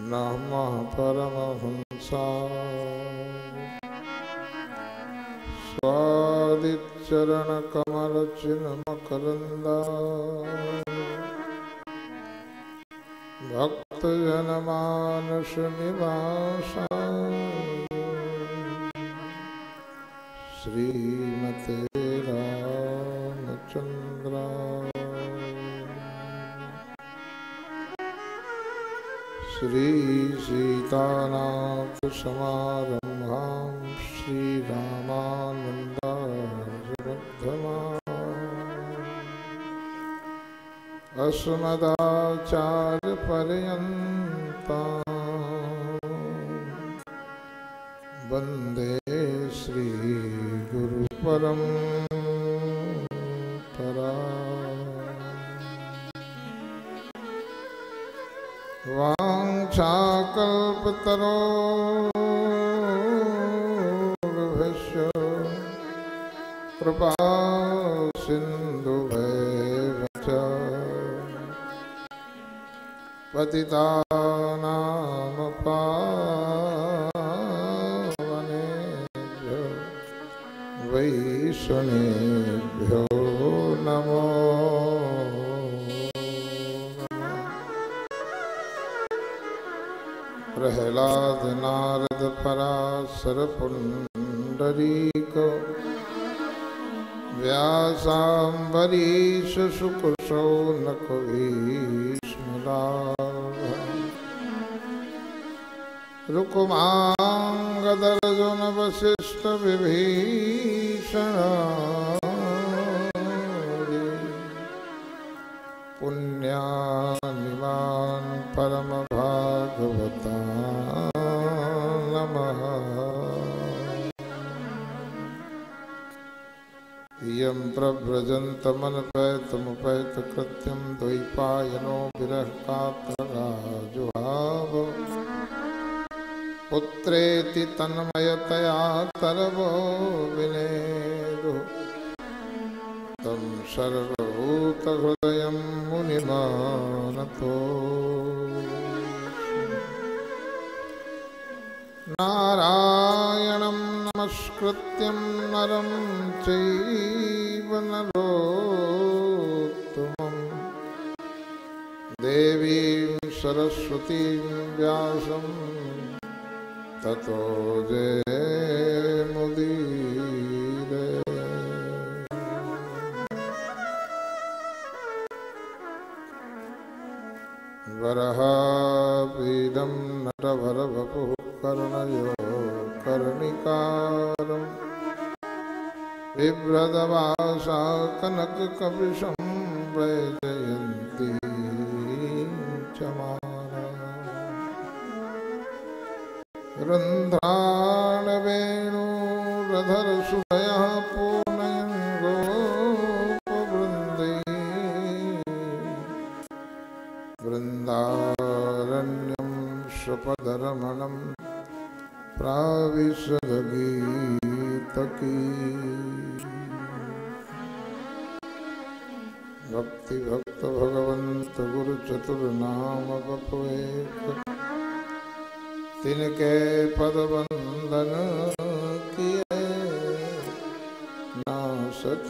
नमः परमहंसाय स्वादिचरणकमलचिन्मकरन्दाय भक्तजनमानसनिवासाय श्रीमते रामचन्द्राय श्री सीतानाथसमारम्भां श्रीरामानन्दारमध्यमाम् अस्मदाचार्यपर्यन्तां वन्दे श्रीगुरुपरम्पराम् वाञ्छाकल्पतरोर्भ्यश्च कृपा सिन्धुभ्येव च पतितानां पावनेभ्यो वैष्णवेभ्यो नमो प्रहलाद नारद पराशर पुंडरीक व्यासाम्बरीश शुक शौनक भीष्मदाभ रुक्मांगदर्जुन वसिष्ठ विभीषण पुण्यानिमान् परम भागवता नमः। यं प्रव्रजन्तमनपैतमुपैतकृत्यं द्वैपायनो विरह कातराजुहाव पुत्रेति तन्मयतया तरवो विनेदुः तं सर्वभूतहृदयं मुनिमानतो नारायणं नमस्कृत्यं नरं चैव नरोत्तमं देवीं सरस्वतीं व्यासं ततो जयमुदीरये। वरहापीडं नटवरवपुः कर्णयो कर्णिकारं बिभ्रदवासा कनककपिशं वैजयन्ती च रन्ध्राणवेणुरधरसुधयः पूनयन् गोपवृन्दै वृन्दारण्यं स्वपदरमणं प्राविशदगीतकी भक्ति भक्त भगवंत गुरु चतुर्नाम बपुएक तिनके पद वंदन किए नासत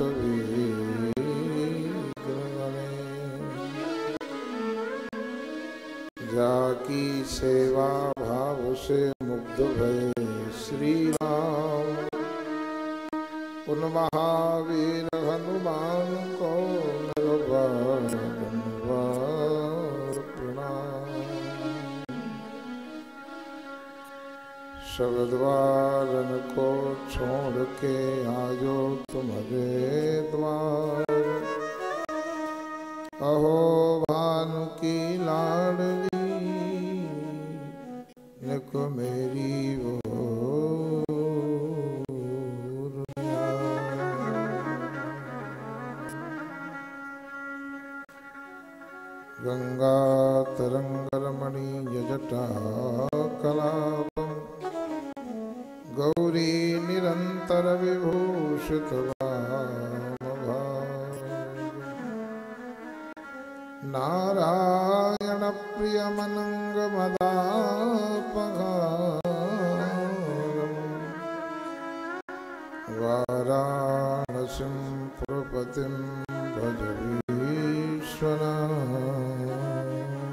जाकी सेवा भाव से मुग्ध भये श्री राम उन महावीर हनुमान को प्रणाम। शब्दवारन को छोड़ के आजो तुम्हारे द्वार अहो भानु की लाडली निको मेरी वो गंगा तरंगरमणीय जटा कलापम गौरी निरंतर विभूषित नारायण प्राणप्रियमनङ्गमदापहारम् वाराणसीं पुरपतिं भज विश्वनाथ।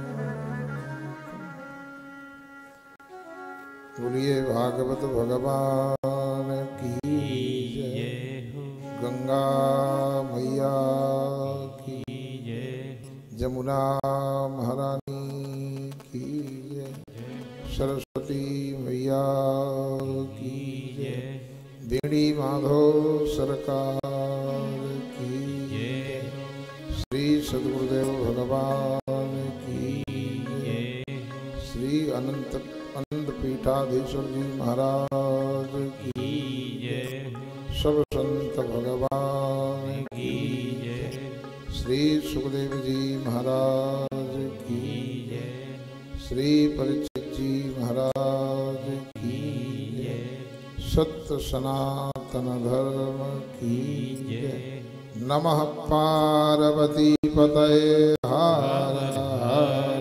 बोलिए भागवत भगवान की जय, गंगा मैया की जय, जमुना महारानी की जय, सरस्वती मैया की जय, बेड़ी माधव सरकार की जय, श्री सद्गुरुदेव भगवान की जय, श्री अनंत पीठाधीश्वर जी महाराज की जय, सब संत भगवान की जय, श्री सुखदेव जी महाराज की जय, श्री परीक्षित जी महाराज की जय, सत्य सनातन धर्म की जय। नमः पार्वती पतये हर हर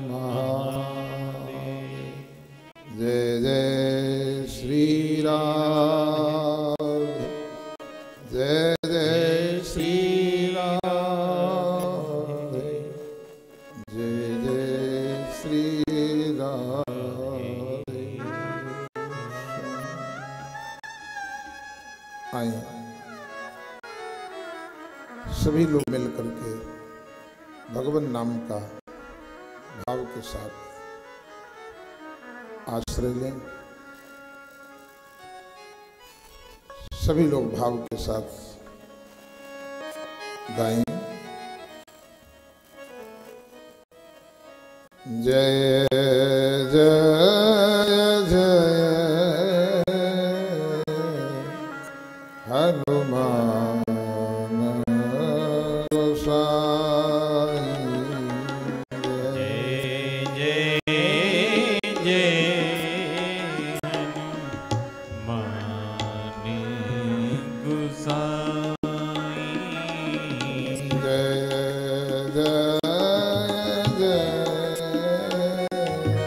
महादेव। जय जय श्री राम, जय जय श्री राम, जय जय श्री राम। आइए सभी लोग मिलकर के भगवान नाम का भाव के साथ आश्रय लें। सभी लोग भाव के साथ गाएं। जय जय जय हनुमान गोसाई जय जय जय हनुमान गोसाई जय जय जय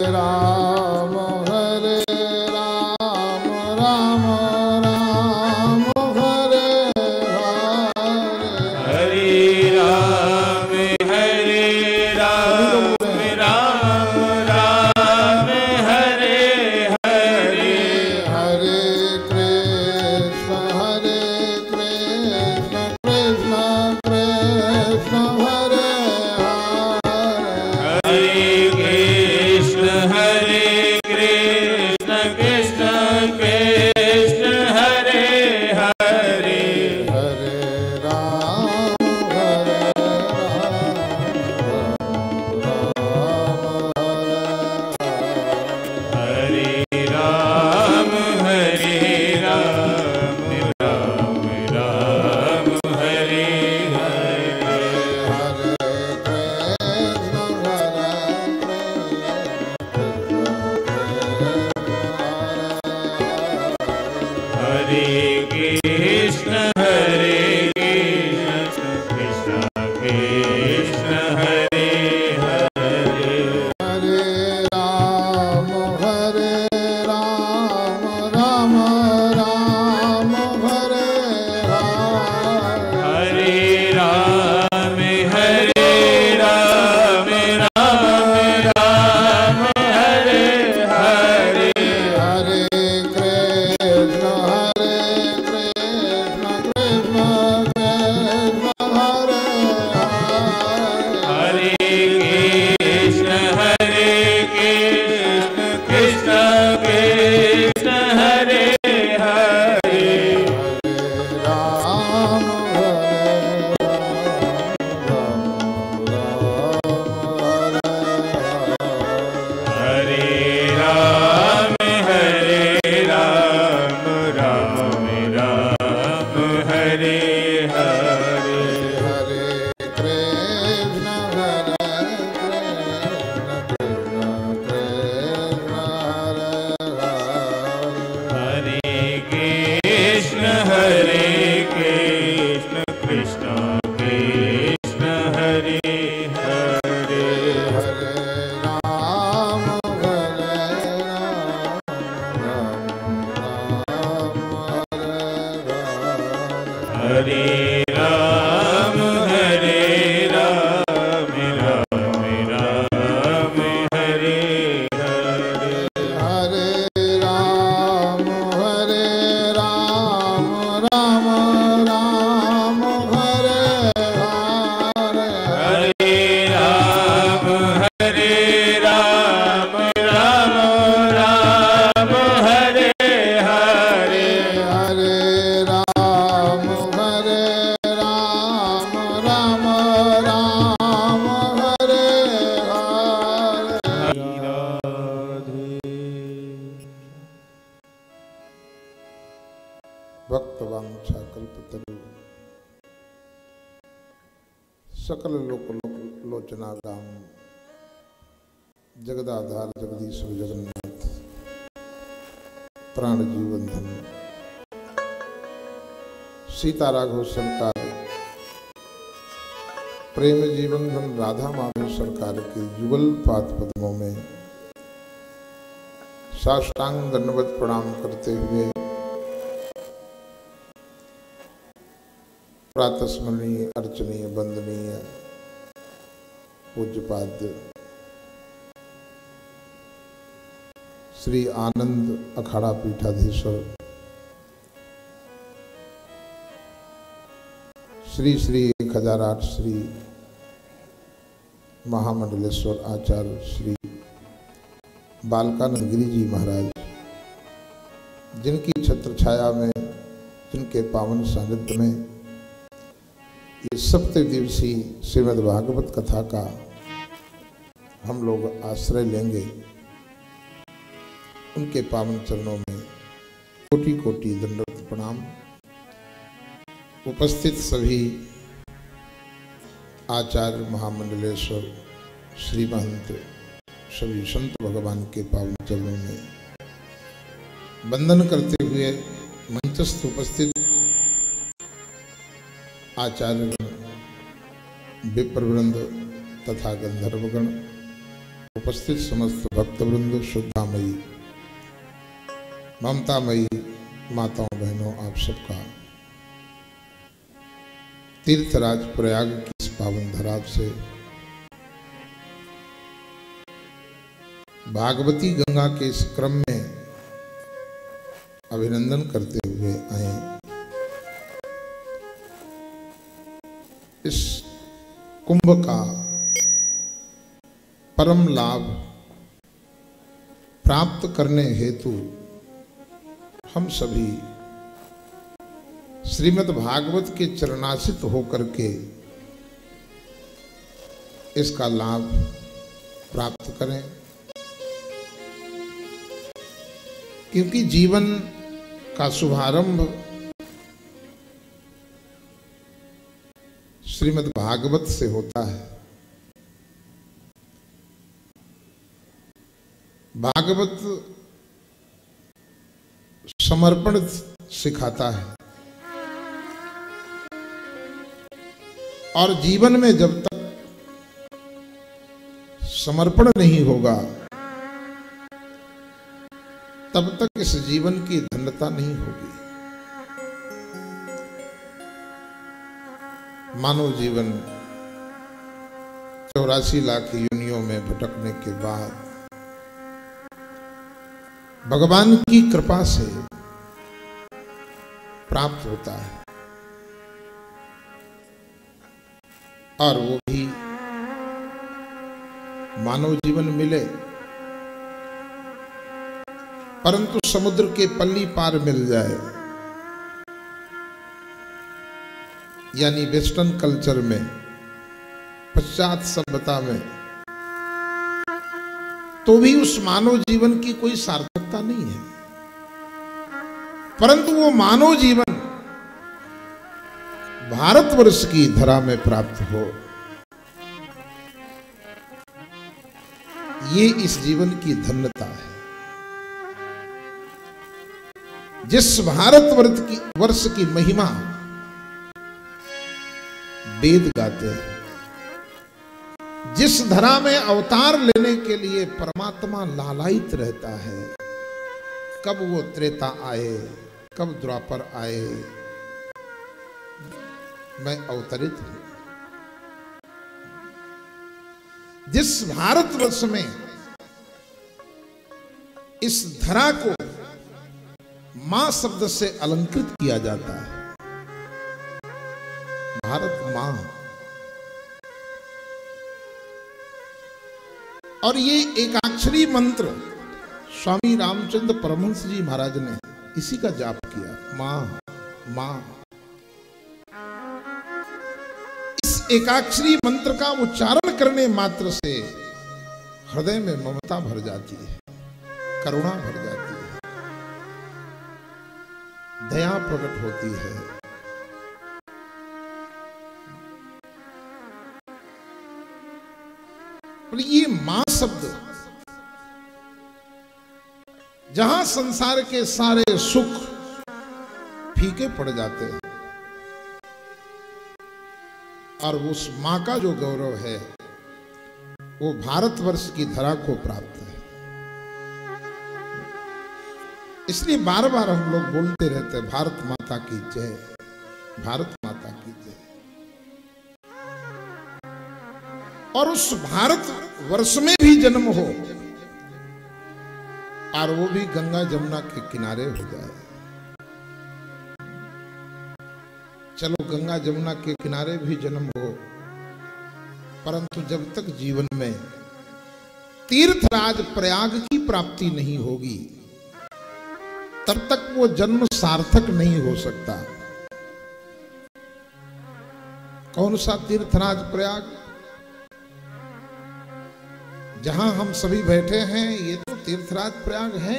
राम हरे राम राम राम हरे हरे हरे राम राम राम हरे हरे हरे कृष्ण कृष्ण कृष्ण हरे हरे कृष्ण कृष्ण कृष्ण हरे हरे हरे राम हरे राम राम राम हरे हरे हरे कृष्ण कृष्ण कृष्ण हरे हरे हरे राम राम राम हरे हरे राम राम राम हरे हरे हरे कृष्ण कृष्ण कृष्ण हरे हरे कृष्ण कृष्ण कृष्ण हरे हरे राम हरे राम राम राम हरे हरे हरे कृष्ण कृष्ण कृष्ण कृष्ण हरे हरे कृष्ण हरे राम राम राम हरे हरे हरे राम राम राम हरे हरे हरे राम राम राम हरे हरे हरे राम राम हरे हरे भक्त वांछा कल्पतरु सकल लोक लोचना राम जगदाधार जगदीश्वर जगन्नाथ प्राण जीवन धन सीता राघव सरकार प्रेम जीवन धन राधा माधव सरकार के युगल पाद पद्मों में साष्टांग दंडवत प्रणाम करते हुए प्रातस्मरणीय अर्चनीय वंदनीय पूज्यपाद्य श्री आनंद अखाड़ा पीठाधीश्वर श्री 1008 श्री महामंडलेश्वर आचार्य श्री बालकानंद गिरी जी महाराज, जिनकी छत्र छाया में, जिनके पावन सानिध्य में ये सप्त दिवसीय श्रीमद् भागवत कथा का हम लोग आश्रय लेंगे, उनके पावन चरणों में कोटि कोटि दंडवत प्रणाम। उपस्थित सभी आचार्य महामंडलेश्वर श्री महंत सभी संत भगवान के पावन चरणों में वंदन करते हुए मंचस्थ उपस्थित आचार्यगण, विप्रवृंद तथा गंधर्वगण, उपस्थित समस्त भक्तवृंद, श्रद्धामयी ममतामयी माताओं बहनों, आप सबका तीर्थराज प्रयाग की इस पावन धरा से भागवती गंगा के इस क्रम में अभिनंदन करते हुए आए। इस कुंभ का परम लाभ प्राप्त करने हेतु हम सभी श्रीमद् भागवत के चरणाश्रित होकर के इसका लाभ प्राप्त करें, क्योंकि जीवन का शुभारंभ श्रीमद् भागवत से होता है। भागवत समर्पण सिखाता है और जीवन में जब तक समर्पण नहीं होगा तब तक इस जीवन की धन्यता नहीं होगी। मानव जीवन 84 लाख योनियों में भटकने के बाद भगवान की कृपा से प्राप्त होता है, और वो भी मानव जीवन मिले परंतु समुद्र के पल्ली पार मिल जाए, यानी वेस्टर्न कल्चर में, पश्चात सभ्यता में, तो भी उस मानव जीवन की कोई सार्थकता नहीं है। परंतु वो मानव जीवन भारतवर्ष की धरा में प्राप्त हो, ये इस जीवन की धन्यता है। जिस भारतवर्ष की महिमा वेद गाते हैं, जिस धरा में अवतार लेने के लिए परमात्मा लालायित रहता है, कब वो त्रेता आए, कब द्वापर आए, मैं अवतरित हूं। जिस भारतवर्ष में इस धरा को मां शब्द से अलंकृत किया जाता है, भारत मां, और ये एकाक्षरी मंत्र स्वामी रामचंद्र परमहंस जी महाराज ने इसी का जाप किया, मां मां। इस एकाक्षरी मंत्र का उच्चारण करने मात्र से हृदय में ममता भर जाती है, करुणा भर जाती है, दया प्रकट होती है। और ये मां शब्द, जहां संसार के सारे सुख फीके पड़ जाते हैं, और उस मां का जो गौरव है वो भारतवर्ष की धरा को प्राप्त है। इसलिए बार बार हम लोग बोलते रहते हैं, भारत माता की जय, भारत माता की जय। और उस भारत वर्ष में भी जन्म हो, और वो भी गंगा जमुना के किनारे हो जाए। चलो गंगा जमुना के किनारे भी जन्म हो, परंतु जब तक जीवन में तीर्थराज प्रयाग की प्राप्ति नहीं होगी तब तक वो जन्म सार्थक नहीं हो सकता। कौन सा तीर्थराज प्रयाग? जहां हम सभी बैठे हैं ये तो तीर्थराज प्रयाग है,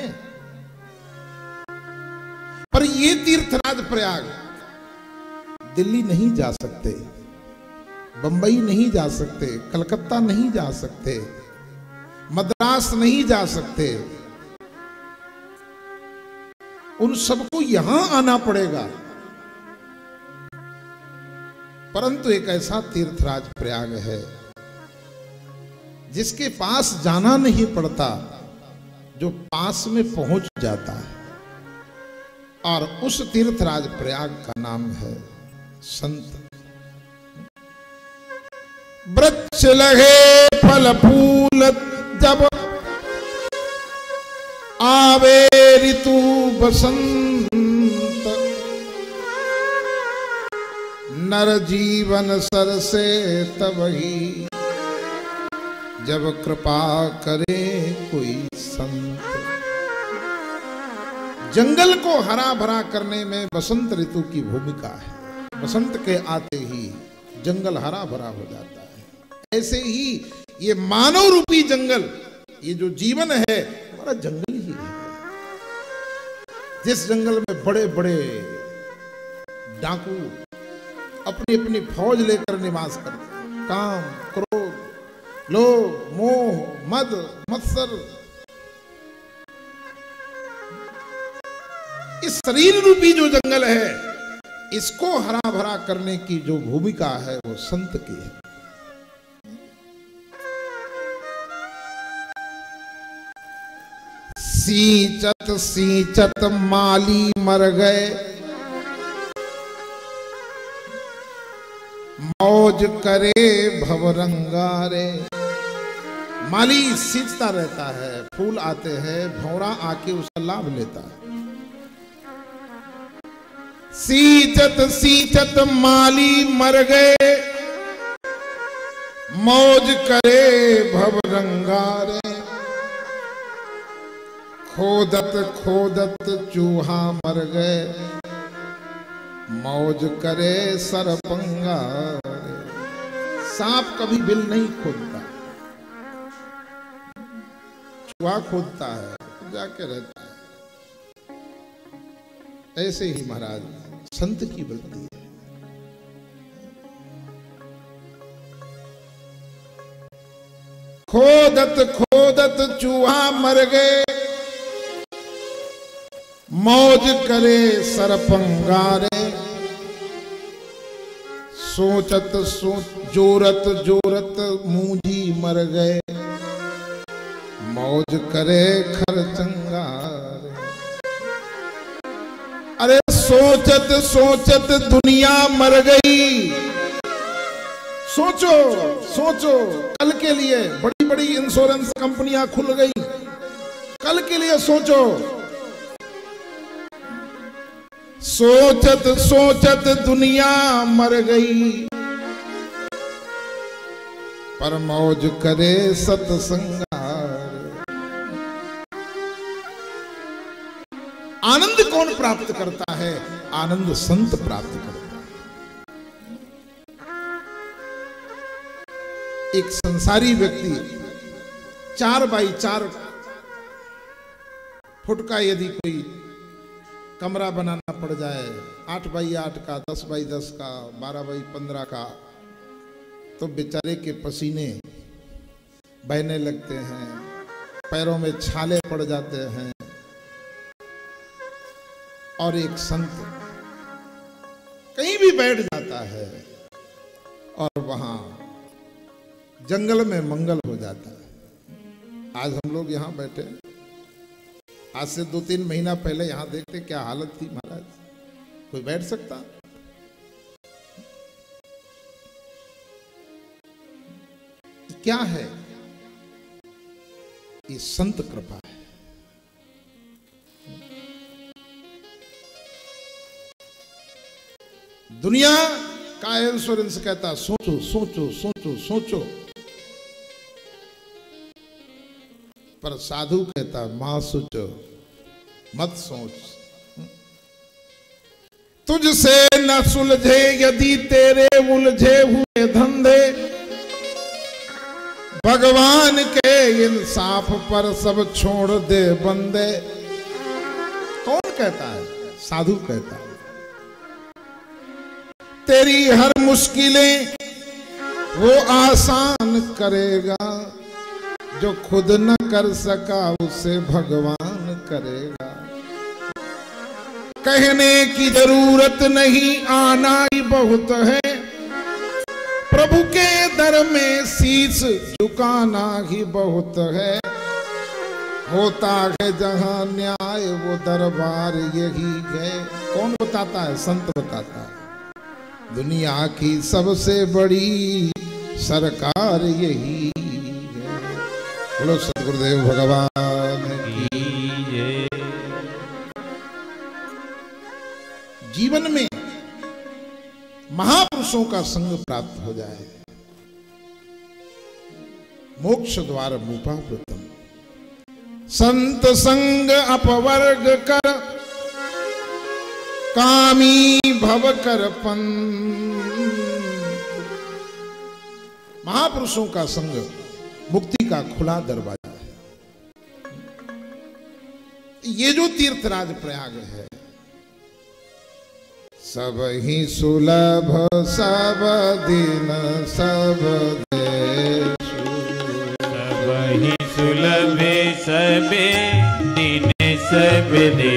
पर ये तीर्थराज प्रयाग दिल्ली नहीं जा सकते, बंबई नहीं जा सकते, कलकत्ता नहीं जा सकते, मद्रास नहीं जा सकते। उन सबको यहां आना पड़ेगा। परंतु एक ऐसा तीर्थराज प्रयाग है जिसके पास जाना नहीं पड़ता, जो पास में पहुंच जाता है। और उस तीर्थराज प्रयाग का नाम है संत। वृक्ष लगे फल फूल जब आवे ऋतु बसंत, नर जीवन सर से तब ही जब कृपा करे कोई संत। जंगल को हरा भरा करने में बसंत ऋतु की भूमिका है। बसंत के आते ही जंगल हरा भरा हो जाता है। ऐसे ही ये मानव रूपी जंगल, ये जो जीवन है हमारा जंगल ही है। जिस जंगल में बड़े बड़े डाकू अपनी अपनी फौज लेकर निवास करते हैं, काम, क्रोध, लोभ, मोह, मद, मत्सर, इस शरीर रूपी जो जंगल है, इसको हरा भरा करने की जो भूमिका है वो संत की है। सींचत सींचत माली मर गए, मौज करे भवरंगारे। माली सींचता रहता है, फूल आते हैं, भंवरा आके उसका लाभ लेता है। सींचत सींचत माली मर गए, मौज करे भवरंगारे। खोदत खोदत चूहा मर गए, मौज करे सरपंगा। सांप कभी बिल नहीं खोदता, चूहा खोदता है, जाके रहता है। ऐसे ही महाराज संत की वृत्ति है। खोदत खोदत चूहा मर गए, मौज करे सरपंगारे। सोचत सोच जोरत जोरत मूंजी मर गए, मौज करे खरचंगारे। अरे सोचत सोचत दुनिया मर गई। सोचो सोचो, कल के लिए बड़ी बड़ी इंश्योरेंस कंपनियां खुल गई, कल के लिए सोचो। सोचत सोचत दुनिया मर गई, पर मौज करे सत्संगार। आनंद कौन प्राप्त करता है? आनंद संत प्राप्त करता है। एक संसारी व्यक्ति 4 बाई 4 फुट का यदि कोई कमरा बनाना पड़ जाए, 8 बाई 8 का, 10 बाई 10 का, 12 बाई 15 का, तो बेचारे के पसीने बहने लगते हैं, पैरों में छाले पड़ जाते हैं। और एक संत कहीं भी बैठ जाता है और वहां जंगल में मंगल हो जाता है। आज हम लोग यहां बैठे, आज से 2-3 महीना पहले यहां देखते क्या हालत थी महाराज। कोई बैठ सकता? क्या है? ये संत कृपा है। दुनिया का इंश्योरेंस कहता सोचो सोचो सोचो सोचो, पर साधु कहता मां सोचो मत सोच। तुझसे न सुलझे यदि तेरे उलझे हुए धंधे, भगवान के इंसाफ पर सब छोड़ दे बंदे। कौन कहता है? साधु कहता है। तेरी हर मुश्किलें वो आसान करेगा, जो खुद न कर सका उसे भगवान करेगा। कहने की जरूरत नहीं, आना ही बहुत है। प्रभु के सागर में शीश झुकाना ही बहुत है, होता है जहां न्याय वो दरबार यही है। कौन बताता है? संत बताता है। दुनिया की सबसे बड़ी सरकार यही है। बोलो सतगुरुदेव भगवान की। जीवन में महापुरुषों का संग प्राप्त हो जाए, मोक्ष द्वार मुपाव्रतम। संत संग अपवर्ग कर, कामी भव कर पंथ। महापुरुषों का संग मुक्ति का खुला दरवाजा है। ये जो तीर्थराज प्रयाग है, सब ही सुलभ सब दिन सब देशु, सब ही सुलभ सब दिन सब देशु।